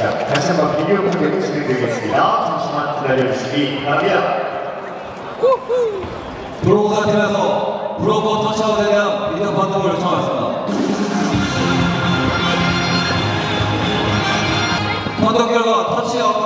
자, 다시 한번 비디오 공개로 진행되겠습니다. 잠시만 기다려주시기 바랍니다. 브로커가 팀에서 브로커 터치아웃에 대한 비디오 판독을 요청하겠습니다. 판독 결과 터치아웃